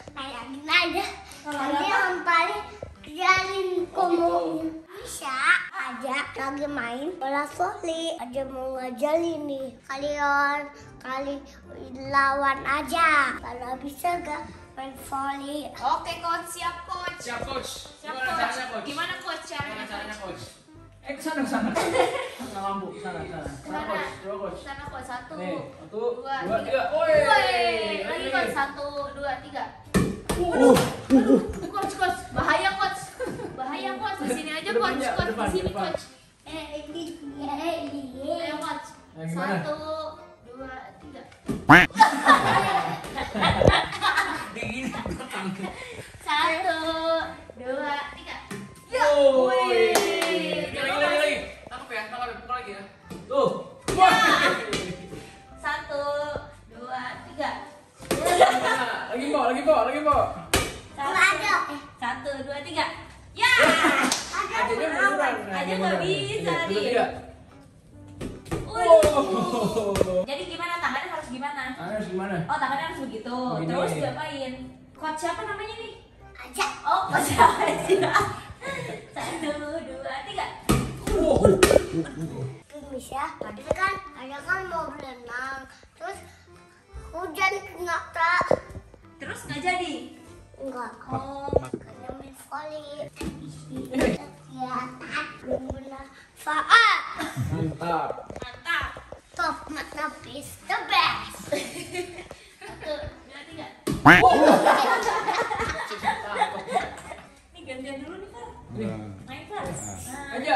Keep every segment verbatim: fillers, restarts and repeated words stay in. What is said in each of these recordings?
Kayak aja. Nanti Om Pali jalin ngomongin. Bisa aja lagi main bola voli. Aja mau ngajalin nih. Kalian kali lawan aja. Kalau bisa gak main voli. Oke coach, siap coach. Siap coach. Siap Gimana coach. caranya coach? Gimana coach caranya? Gimana caranya coach? Eh kesana kesana. Nggak lampu kesana kesana. Sana coach, dua coach. Sana coach, satu, Nih, satu, dua, dua, tiga. tiga. Woi. Woi, lagi coach, satu, dua, tiga. Uh, Aduh, coach, coach, bahaya coach, bahaya coach. Di sini aja Depan, coach, depan, coach, depan, di sini depan. coach. Eh, ini ini. Ayo coach. Nah, gimana? Satu, dua, tiga. Dingin belakang. Satu, dua, tiga. Ya. Woi. Lagi lagi lagi. Tangkap ya, tangkap ya, pukul lagi ya. Tuh. Ya. Satu, dua, tiga. Lagi bawa, lagi bawa, lagi bawa. Ada. Satu, dua, tiga. Ya. Akhirnya munduran. Aja nggak bisa Dua, nih. tiga. Waduh. Jadi gimana tangannya harus gimana? Harus gimana? Oh tangannya harus begitu. Begini. Terus diapain? Coach siapa namanya nih? Aja. Oh coach siapa sih? Satu, dua, tiga. Gemis ya. Tadi kan ada kan mau berenang. Terus hujan kena tak. Terus nggak jadi? Enggak. Oh. Karena main voli. Kegiatan bermanfaat. Mantap. Mantap. Top matapis the best. Satu, dua, tiga. Nih gantian dulu nih Kak. Main kelas. Nah. Aja.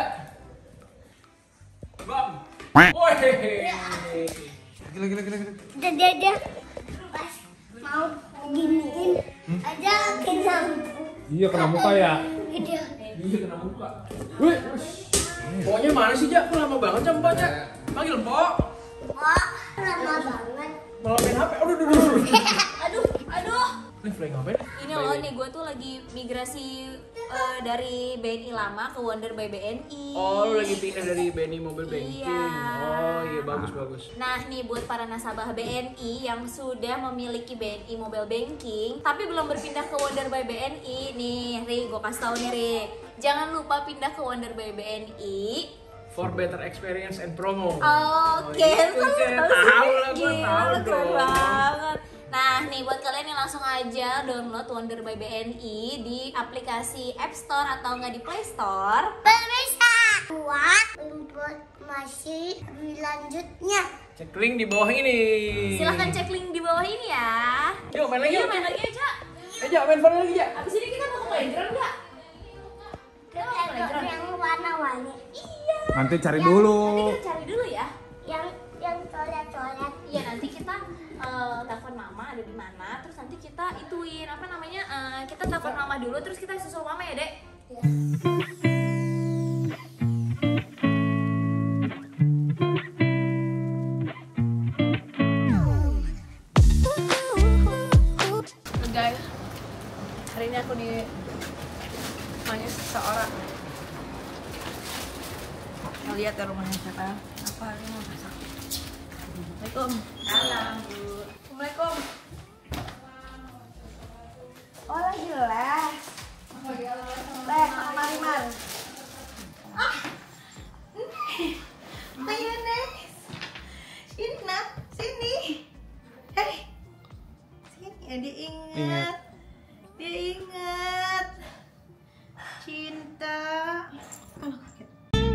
Bam. Woi. Gila gila gila gila. Jadi aja pas mau giniin aja kena Iya kena muka ya. gitu. Iya kena muka. Wih. Pokoknya mana sih, Jak? Kok lama banget, Jak, Mbak, Jak? Panggil Mbok. Wah, lama banget. Malah main H P. Aduh, aduh, aduh. Aduh, aduh. Nih, play ngapain? Ini loh nih gue tuh lagi migrasi eh, dari B N I lama ke Wonder by B N I. Oh, lu lagi pindah dari B N I Mobile Banking. Iya. Oh, iya bagus bagus. Nah nih buat para nasabah B N I yang sudah memiliki B N I Mobile Banking tapi belum berpindah ke Wonder by B N I nih, Ri, gue kasih tau nih Ri, jangan lupa pindah ke Wonder by B N I For better experience and promo. Oke, itu kalian saya tahu tahu sih? lah, gua Gila, tahu keren dong. banget. Nah nih buat kalian yang langsung aja download Wonder by B N I di aplikasi App Store atau nggak di Play Store. Bisa buat informasi lebih lanjutnya. Cek link di bawah ini. Silahkan cek link di bawah ini ya. Yuk main lagi. Iya Yuk. main lagi aja. Eh, Jak, main phone lagi, Jak. Abis ini kita mau ke playground nggak? Kita mau ke playground. Yang warna-warni. Iya. Nanti cari Nanti dulu. kita cari dulu ya. Yang yang coret-coret. Iya nanti kita eh, telepon mama ada di mana, terus nanti kita ituin apa namanya, eh, kita telepon mama dulu, terus kita susul mama ya dek. Ya. Guys, hari ini aku di rumahnya seseorang. Mau lihat ya rumahnya siapa? Apa hari ini mau masak? Assalamualaikum. Salam Bu. Assalamualaikum. Oh lagi les. Les sama Marimar. Ah, ini mayonnaise. Sini nak, sini. Hei, sini. Ya, dia ingat. Ingat. Dia ingat. Cinta. Oh, kaget.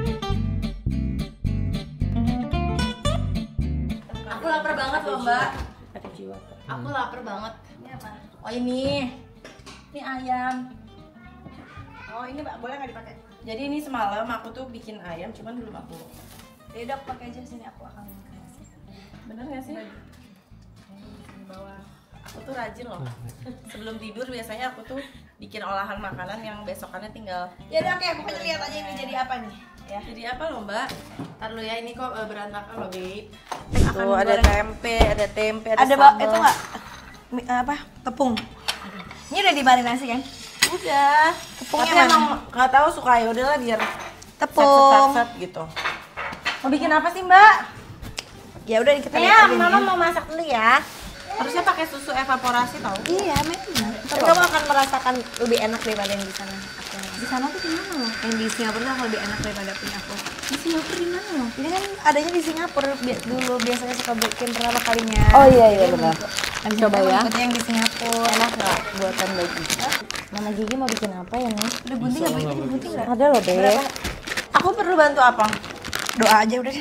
Aku lapar banget loh Mbak. Aku lapar banget. Ini apa? Oh ini, ini ayam. Oh ini Mbak, boleh nggak dipakai? Jadi ini semalam aku tuh bikin ayam, cuman belum aku. Ya udah pakai aja sini, aku akan kasih. Bener nggak sih? Di bawah. Aku tuh rajin loh. Sebelum tidur biasanya aku tuh bikin olahan makanan yang besokannya tinggal. Ya udah oke, pokoknya lihat aja ini jadi apa nih. Ya. Jadi apa loh Mbak? Ntar dulu ya, ini kok eh, berantakan loh Babe. Tuh ada tempe, ada tempe, ada, Ada sambal. Mbak, itu nggak mi- apa tepung? Ini udah dimarinasi kan? Udah. Tepungnya Tapi mana? emang nggak tahu suka ya udahlah biar Tepung. set gitu. Mau bikin apa sih Mbak? Ya udah kita lihat Ya, aja nih. Mama mau masak dulu ya. Harusnya pakai susu evaporasi tau. Iya, memang. Tapi kamu akan merasakan lebih enak daripada yang di sana. Aku yang Di sana tuh gimana loh? yang di Singapura tuh lebih enak daripada punya aku. Di Singapura di mana loh? Ini kan adanya di Singapura bi- dulu biasanya suka bikin pertama kalinya. Oh iya iya benar. Dan Coba ya. Ikutnya yang di Singapura. Enak nggak buatan bagi? Mama Gigi mau bikin apa ya nih? Udah bunting nggak bikin bunting nggak? Ada loh Beb. Aku perlu bantu apa? Doa aja udah.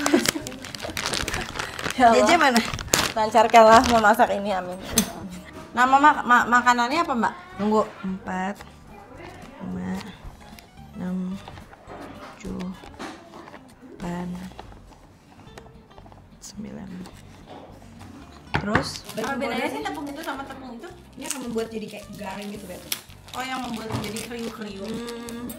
Ya Jeje mana? Lancarkanlah memasak ini, amin. Nama mak ma makanannya apa Mbak? Tunggu. Empat, lima, enam, tujuh, delapan, sembilan. Terus? Apa bedanya sih tepung itu sama tepung itu? Ini akan membuat jadi kayak garing gitu, Beb. Oh yang membuat jadi kriuk-kriuk. Hmm.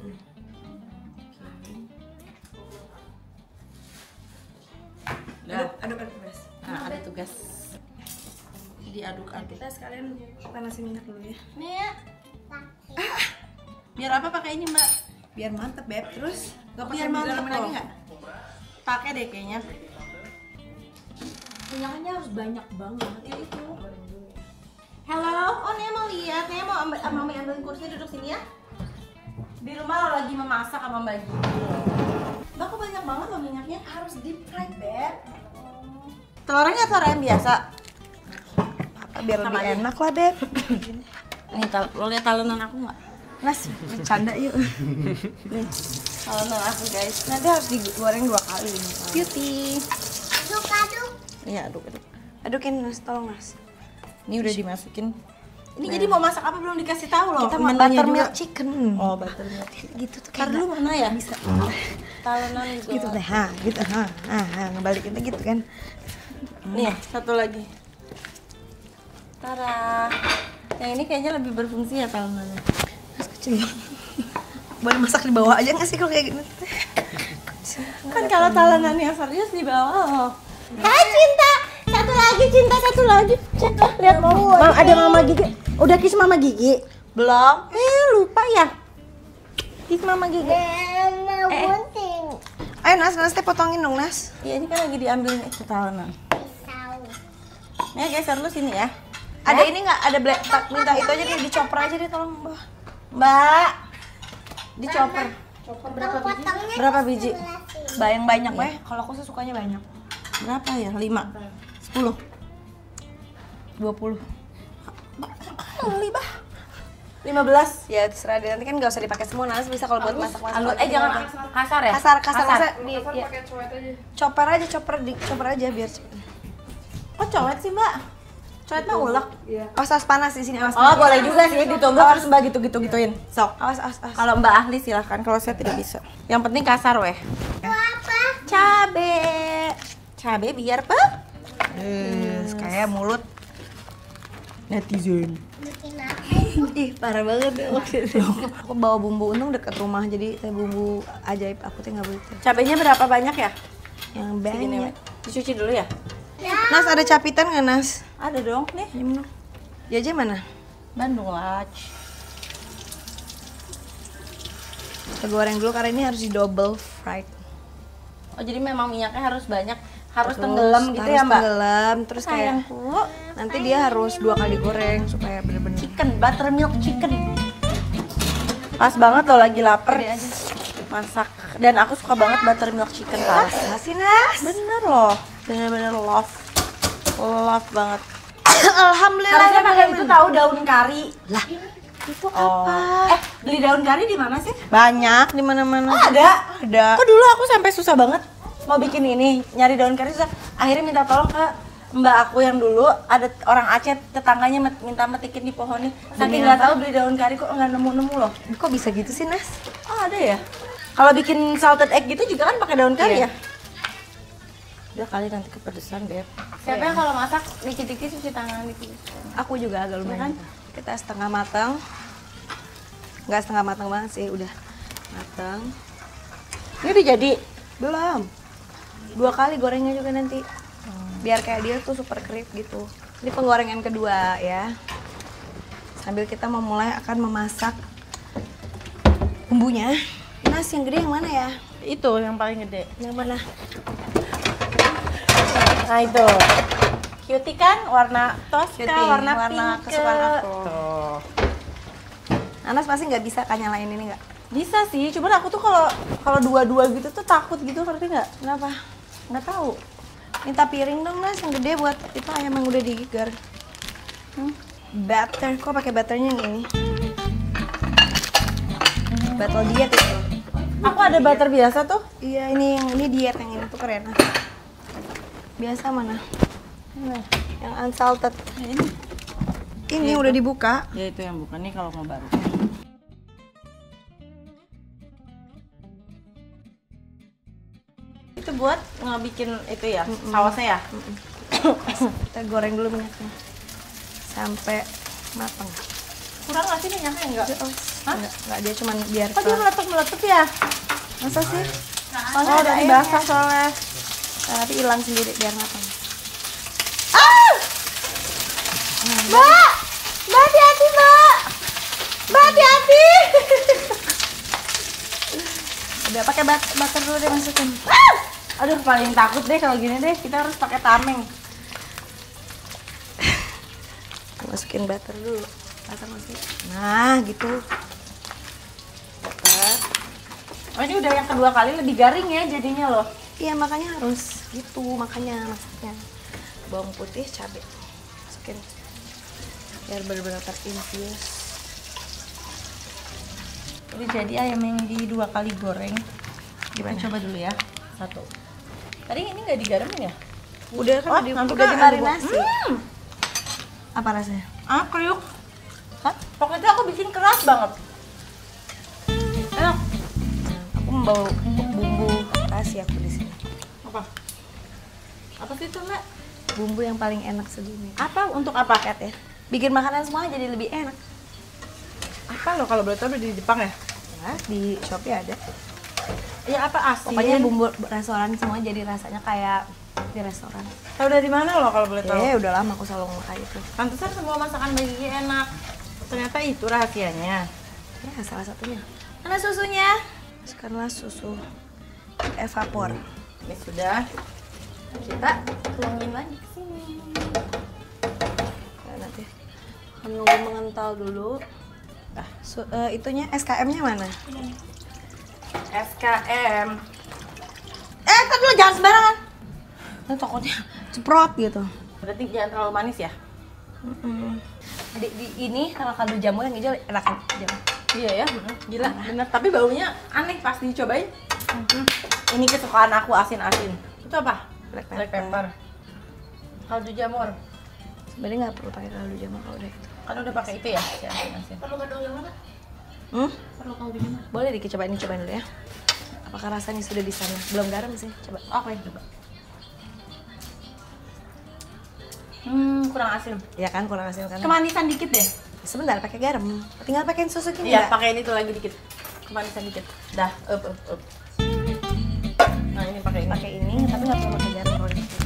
Dah. Aduk, aduk, aduk, Nah, ada tugas. Diaduk-aduk. Kita sekalian panasin minyak dulu ya. Nih ya. Biar apa pakai ini Mbak? Biar mantep, Beb. Terus gak Biar pakai mantep dalamin lagi loh. nggak? Pakai deh kayaknya. Minyaknya harus banyak banget. Ya itu. Halo, oh Nia mau lihat, Nia mau ambil, mami ambilin kursi duduk sini ya. Di rumah lo lagi memasak sama Mbak Gigi. Mbak kok banyak banget loh minyaknya? Harus deep fried, Beb. Telurnya telur ayam biasa. Apa biar Sama lebih aja. enak lah, Beb. Nih, tal- lo lihat talenan aku nggak? Mas, bercanda yuk. Nih, talenan aku guys. Nanti harus digoreng dua kali ini. Beauty. Aduk-aduk. Iya, aduk aduk. Adukin, Mas. Tolong, Mas. Ini udah dimasukin. Ini jadi mau masak apa belum dikasih tahu loh. Kita mau menunya buttermilk juga. chicken. Oh, buttermilk. Gitu tuh Ntar kayak dulu mana ya? bisa. Talenan juga. Gitu deh, ha, gitu, ha, ha, ha, ngebalikin tuh gitu kan. Nih, satu lagi. Tara. Yang ini kayaknya lebih berfungsi ya talenannya. Mas kecil banget. Boleh masak di bawah aja nggak sih kalau kayak gini? Kan kalau talenannya serius di bawah loh. Hai Cinta, satu lagi Cinta, satu lagi Cinta. Lihat mau, Mam, ada Mama Gigi. Udah kiss Mama Gigi? Belum. Eh lupa ya. Kiss Mama Gigi. Mama bunting. Ayo Nas, Nas teh potongin dong Nas. Iya ini kan lagi diambilin itu talenan. Pisau. Nih geser lu sini ya. Ada ini nggak? Ada black tak minta itu aja deh dicoper aja deh tolong Mbak. Mbak. Dicoper. Berapa potongnya? Berapa biji? Bayang banyak weh. Kalau aku sih sukanya banyak. Berapa ya? lima. sepuluh. dua puluh. Kali bah. lima belas. Ya terserah deh, nanti kan nggak usah dipakai semua, Nas bisa kalau buat masak-masak. Alur, eh jangan kasar ya? kasar, kasar, kasar. Di, Kasar ya. pakai cuek aja. Chopper aja, chopper di chopper aja biar cepet. Kok cowet sih mbak? Cowet mah ulek. Awas, awas panas di sini, awas. Oh boleh juga sih ditumbuk harus mbak gitu-gitu gituin. Sok. Awas, awas, awas. Kalau mbak ahli silahkan, kalau saya tidak bisa. Yang penting kasar weh. Apa? Cabe. Cabe biar apa? Eh, kayak mulut Netizen. Bikin apa? ih parah banget ya maksudnya. Aku bawa bumbu, untung deket rumah jadi teh bumbu ajaib aku tuh nggak beli teh. Cabenya berapa banyak ya? Yang Segini, banyak. Wek. Dicuci dulu ya? Nas ada capitan nggak Nas? Ada dong nih. Ini mana? Jaja mana? Bandung lah. Kita goreng dulu karena ini harus di double fried. Oh jadi memang minyaknya harus banyak, harus Terus tenggelam gitu harus ya mbak? Tenggelam, terus kayak Sayangku. nanti dia harus dua kali goreng supaya bener-bener. Chicken, buttermilk chicken. Pas banget loh lagi lapar. Pede aja. Masak. Dan aku suka banget buttermilk chicken parah. Kasih Nas. Bener loh, bener-bener love, love banget. Alhamdulillah. Harusnya pakai itu tahu daun kari. Lah, itu Oh. apa? Eh beli daun kari di mana sih? Banyak di mana-mana. Oh, ada. Ada. Kok dulu aku sampai susah banget mau bikin ini, nyari daun kari susah. Akhirnya minta tolong ke mbak aku yang dulu, ada orang Aceh tetangganya met- minta metikin di pohon nih. Saking nggak tahu beli daun kari kok nggak nemu-nemu loh. Kok bisa gitu sih, Nas? Oh ada ya. Kalau bikin salted egg gitu juga kan pakai daun kari Iya. ya. Udah kali nanti kepedesan beb. Siapa yang kalau masak dikit-dikit cuci tangan dikit. Aku juga agak lumayan. kan? Kita setengah matang. Nggak setengah matang banget sih, udah matang. Ini udah jadi. Belum. Dua kali gorengnya juga nanti. Biar kayak dia tuh super krip gitu. Ini penggorengan kedua ya. Sambil kita memulai akan memasak bumbunya. Nas, yang gede yang mana ya? Itu yang paling gede. Yang mana? Nah itu. Cutie kan, warna Tosca, Cutie, warna, warna pink. kesukaan aku. Tuh. Anas pasti nggak bisa kan nyalain ini nggak? Bisa sih, cuman aku tuh kalau kalau dua-dua gitu tuh takut gitu, ngerti nggak? Kenapa? Nggak tahu. Minta piring dong Nas yang gede buat itu ayam yang udah digigar. Hmm? Butter, kok pakai butternya yang ini? Battle diet itu. Aku ada butter biasa tuh. Iya ini yang ini diet yang ini tuh keren. Biasa mana? Ini. Yang unsalted. Ini. Ini udah dibuka. Ya itu yang bukan nih kalau mau baru. Itu buat ngebikin itu ya, sausnya ya. Kita goreng dulu minyaknya sampai matang. Kurang nggak sih minyaknya enggak? Hah? Enggak, enggak dia cuman biar Kok dia meletup-meletup ya? masa sih? Oh, udah dibasah soalnya. Nah, tapi hilang sendiri biar matang. Mbak! Mbak hati-hati, Mbak! Mbak hati-hati! Udah pakai but- butter dulu deh masukin. Aduh, paling takut deh kalau gini deh. Kita harus pakai tameng. Masukin butter dulu. Butter masukin. Nah, gitu. Butter. Oh, ini udah yang kedua kali lebih garing ya jadinya loh. Iya, makanya harus gitu, makanya masaknya. Bawang putih, cabai. Masukin. Biar benar-benar terinfus. Ini jadi ayam yang di dua kali goreng. Gimana? Kita coba dulu ya. Satu. Tadi ini nggak digaremin ya? Udah kan Oh, di, nanti udah kan dimarinasi. Hmm. Apa rasanya? Ah, kriuk. Hah? Pokoknya aku bikin keras banget. Enak. Aku membawa bumbu rahasia aku di sini. Apa? Apa sih itu, Mbak? Bumbu yang paling enak sedunia. Apa? Untuk apa? Paket ya. Bikin makanan semua jadi lebih enak. Apa loh kalau boleh tahu di Jepang ya? Ya, di Shopee ada. Ya apa asin? Pokoknya bumbu restoran semua jadi rasanya kayak di restoran. Tahu dari mana loh kalau boleh tahu? Eh, udah lama aku selalu makan itu. Pantesan semua masakan Mbak Gigi enak. Ternyata itu rahasianya. Ya, salah satunya. Mana susunya? Masukkanlah susu evapor. Ini sudah. Kita tuangin lagi ke sini. Nah, nanti menunggu mengental dulu. Ah, Su- eh, itunya S K M-nya mana? S K M. Eh, tapi lo jangan sembarangan. Nah, takutnya ceprot gitu. Berarti jangan terlalu manis ya? Mm-mm. Di, di ini kalau kaldu jamur yang hijau enak kan? Jamur. Iya ya, bener. Gila, bener. Tapi baunya aneh pas dicobain. Hmm. Ini kesukaan aku asin-asin. Itu apa? Black Black pepper. pepper. Kaldu jamur. Sebenarnya nggak perlu pakai kaldu jamur kalau udah itu. Kan udah pakai itu ya, si asin-asin. Perlu kaldu jamur? Hmm? Perlu kaldu jamur. Boleh dikit cobain ini cobain dulu ya. Apakah rasanya sudah di sana? Belum garam sih, coba. Oke, coba. Hmm, kurang asin. Ya kan kurang asin kan? Kemanisan dikit deh. Sebentar pakai garam. Tinggal pakein susu gini. Iya, nggak? pakai ini tuh lagi dikit. Kemanisan dikit. Dah, up up up. Nah, ini pakai ini. Pakai ini tapi nggak perlu pakai garam kalau gitu.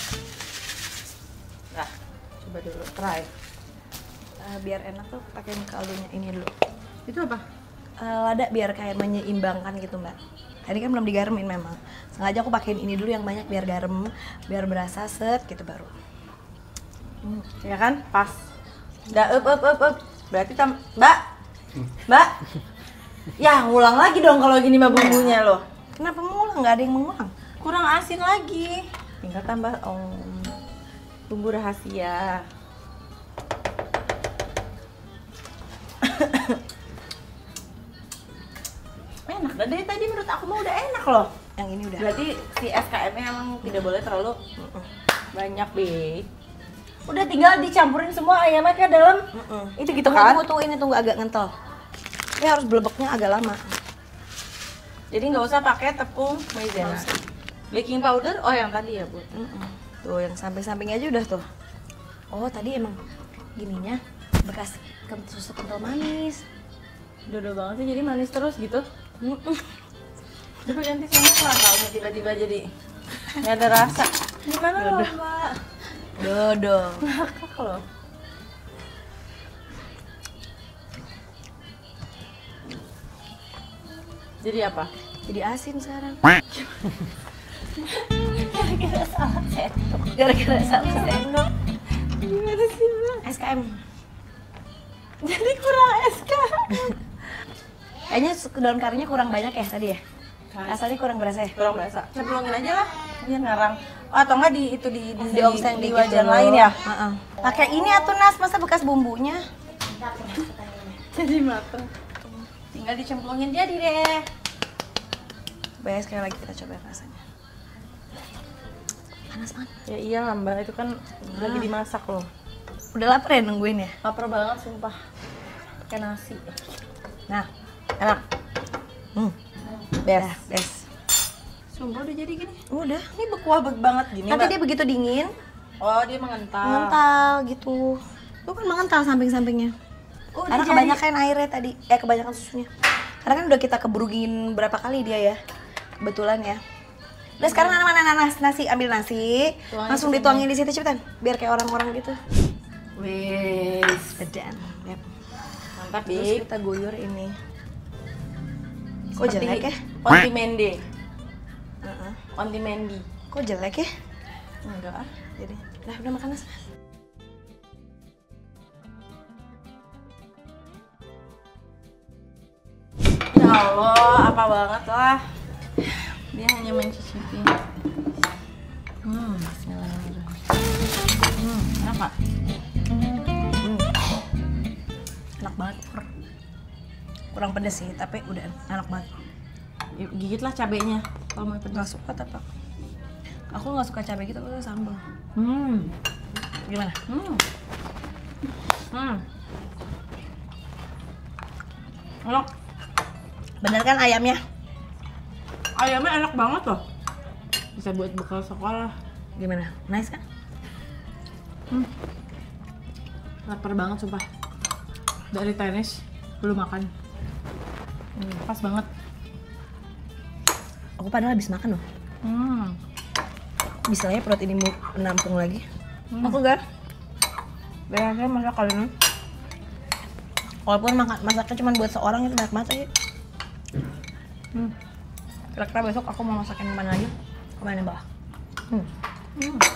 Nah, coba dulu. Try. Eh, biar enak tuh pakein kaldunya ini dulu. Itu apa? Eh, lada biar kayak menyeimbangkan gitu mbak. Tadi kan belum digaremin memang. Sengaja aku pakein ini dulu yang banyak biar garam, biar berasa set gitu baru. Hmm, ya kan? Pas. Dah up up up up. Berarti tam Mbak. Mbak. Ya, ngulang lagi dong kalau gini mah bumbunya loh. Kenapa mengulang? Nggak ada yang mengulang. Kurang asin lagi. Tinggal tambah oh, bumbu rahasia. Enak dah dari tadi menurut aku mah udah enak loh. Yang ini udah. Berarti si S K M-nya emang tidak boleh terlalu banyak, Be. Udah tinggal dicampurin semua ayamnya ke dalam. Mm-mm. Itu gitu Tunggu, kan? tunggu, tunggu, ini tunggu agak ngentel. Ini harus blebeknya agak lama. Jadi nggak usah pakai tepung maizena. Baking powder, oh yang tadi ya, Bu. Mm-mm. Tuh yang samping-samping aja udah tuh. Oh tadi emang gininya bekas ken- susu kental manis. Dodo banget sih, jadi manis terus gitu. Mm-mm. Coba ganti sini lah, taunya tiba-tiba jadi nggak ada rasa. Gimana loh, Mbak? Dodo. Ngakak loh. Jadi apa? Jadi asin sekarang. Gara-gara salah sendok. Gara-gara salah sendok. Gimana sih Mbak? S K M. Jadi kurang S K M. Kayaknya daun karinya kurang banyak ya tadi ya? Rasanya kurang berasa ya? Kurang berasa. Cemplungin aja lah, biar ngarang. Oh, atau enggak di itu di di, Di obseng di dikit wajan dulu. lain ya? Heeh. Pakai ini atuh Nas, masa bekas bumbunya? Jadi mateng. Tinggal dicemplungin jadi deh. Coba sekali lagi kita coba rasanya. Panas banget. Ya iya lah Mbak, itu kan lagi dimasak loh. Udah lapar ya nungguin ya? Lapar banget sumpah. Pakai nasi. Nah, enak. Hmm. Best. Best. Sumpah udah jadi gini. Udah. Ini bekuah bek banget gini, Nanti Mbak. dia begitu dingin, Oh, dia mengental. mengental gitu. Tuh kan mengental samping-sampingnya. Oh, Karena udah kebanyakan airnya tadi, eh kebanyakan susunya. Karena kan udah kita keberugin berapa kali dia ya, kebetulan ya. Udah sekarang mana mana nanas nasi, ambil nasi, Tuangin langsung sini. dituangin di situ cepetan, biar kayak orang-orang gitu. Wes. Sedan. Yap. Mantap, Terus Dik. kita guyur ini. Kok jelek ya? Onti Mende. Heeh. Onti Mendi. Kok jelek ya? Enggak ah. Jadi, nah udah makan Nas. Ya Allah, apa banget lah. Dia hanya mencicipi. Hmm, bismillahirrahmanirrahim. Hmm, enak Pak? Hmm. Enak banget, Pur. Kurang pedes sih, tapi udah enak banget. Ya, gigit lah cabenya kalau mau Nggak pedas. suka tapi aku nggak suka cabai gitu, aku suka sambal. Hmm. Gimana? Hmm. Hmm. Enak. Bener kan ayamnya? Ayamnya enak banget loh. Bisa buat bekal sekolah. Gimana? Nice kan? Lapar banget sumpah. Dari tenis belum makan. Hmm, pas banget. Aku padahal habis makan loh. Hmm. Bisanya perut ini mau menampung lagi. Aku gak? Biasanya masak kali ini. Walaupun makan masaknya cuma buat seorang itu banyak banget aja. Hmm. Kira-kira besok aku mau masakin mana lagi? Kemana bawah? Hmm. Hmm.